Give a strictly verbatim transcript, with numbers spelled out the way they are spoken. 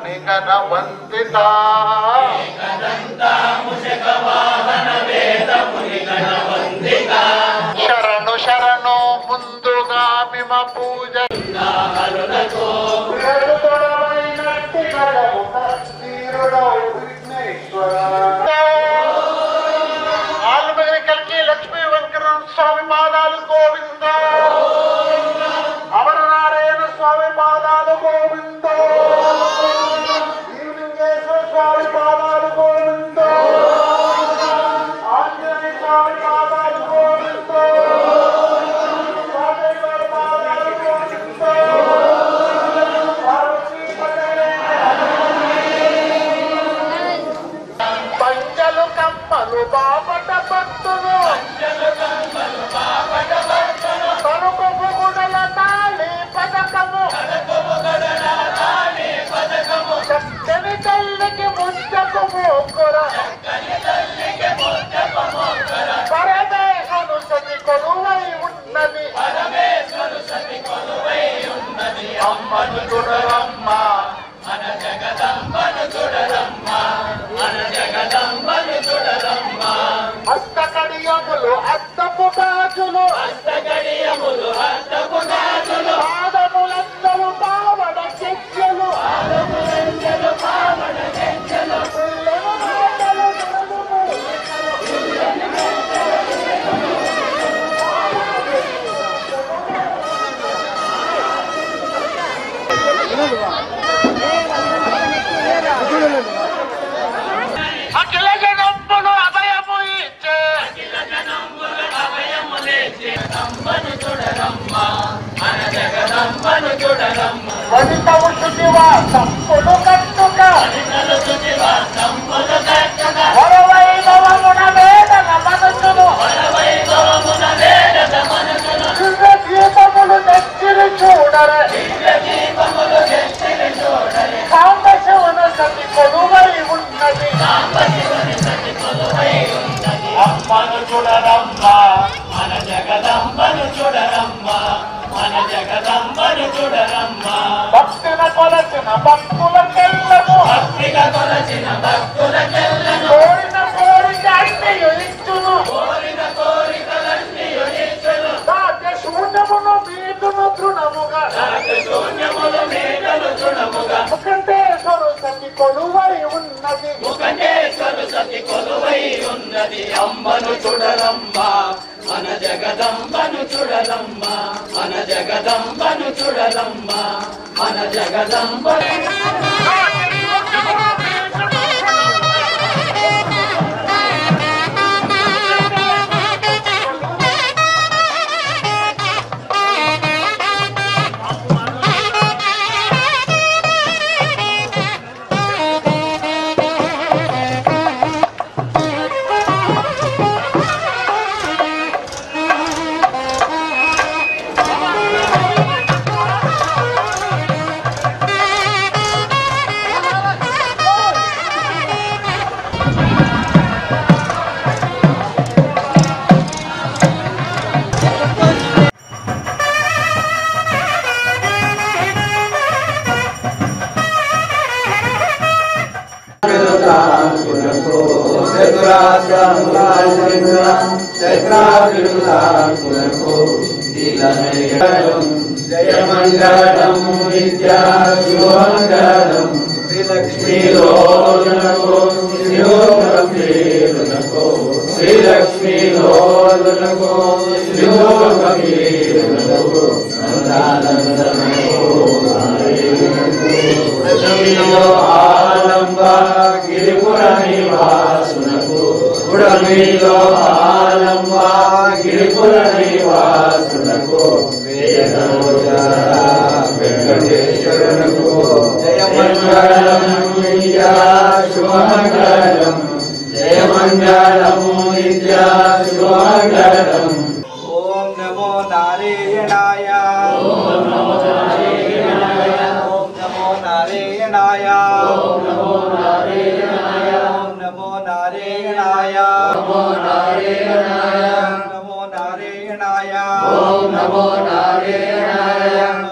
निगन Vandita शरणु शरणु मुंदुगा meme पूज आलमेकल लक्ष्मी वेंकटेश्वर स्वामी पादालु गोविंद अमर नारायण स्वामी पादालु गोविंद ईलिंगेश्वर स्वामी पादालु गोविंद आंजनेय स्वामी पादालु गोविंद स्वामीवार पादालु गोविंद पार्वती पते पंचलु कम्मलु बापट भक्तुलु पंचलु कम्मलु बापट भक्तुलु तनुको गुडल ताली पदकमु तनुको गुडल ताली पदकमु चक्कनि तल्लिके मुద్దకు మోకర చక్కని తల్లికి ముద్దకు మోకర పరమేశ్వరు సతి కొలువై ఉన్నది పరమేశ్వరు సతి కొలువై ఉన్నది అమ్మను చూడరమ్మ మన జగదంబను చూడరమ్మ మన జగదంబను చూడరమ్మ హస్తకడియములు అద్దపు గాజులు హస్తకడియములు అద్దపు గాజులు పాదములందరూ పావన చెక్కలు పాదములందరూ పావన చెక్కలు పుల్లని మాటలు నడుము పుల్లని మాటలు అఖిల జనంబులు అభయము ఇచ్చే అఖిల జనంబులు అభయములిచ్చే జగదంబను చూడరమ్మ మన జగదంబను చూడరమ్మ వనితవు శుచివాసంబులు కట్టుక వనితలు శుచివాసంబులు కట్టుక వరవైభవమున వేదన మనసును వరవైభవమున వేదన మనసును దివ్య దీపములు నెచ్చిరి చూడరే దివ్య దీపములు నెచ్చిరి చూడరే సాంబశివుని సతి కొలువై ఉన్నది సాంబశివుని సతి కొలువై ఉన్నది అమ్మను చూడరమ్మ మన జగదంబను చూడరమ్మ మన జగదంబను చూడరమ్మ భక్తిన కొలచిన భక్తులకెల్లను భక్తిగా కొలచిన భక్తులకెల్లను కోరిన కోరిక అన్నయు ఇచ్చును కోరిన కోరికలన్నయు ఇచ్చును దాస్య శూన్యమును మీదును తృణముగా దాస్య శూన్యమును మీదును తృణముగా ముకంటేశ్వరు సతి కొలువై ఉన్నది ముకంటేశ్వరు సతి కొలువై ఉన్నది అమ్మను చూడరమ్మ మన జగదంబను చూడరమ్మ మన జగదంబను చూడరమ్మ మన జగదంబ जय मंगलम विद्या शुभमंगलम श्री लोचनको श्रीयोगीरनको श्री लक्ष्मी लोचनको श्रीयोगीरनको नंदानंदनको आलंबा गिरिपुर निवासुनको गुडमीलो आलंबा गिरिपुर निवासुनको वेंकटेश्वरनको जय मंगलम विद्या शुभमंगलम जय मंगलम विद्या शुभमंगलम ओम नमो नारायणाय ओम नमो नारायणाय ओम नमो नारायणाय ओम नमो नारायणाय ओम नमो नारायणाय नमो नारायणाय नमो नारायणाय ओम नमो नारायणाय